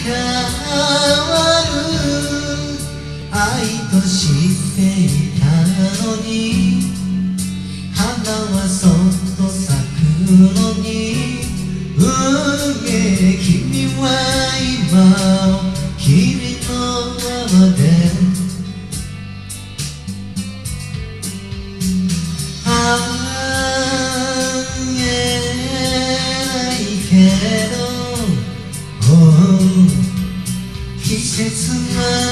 変わる愛としていたのに、花はそっと咲くのに、君は今君のままで会えないけど、季節は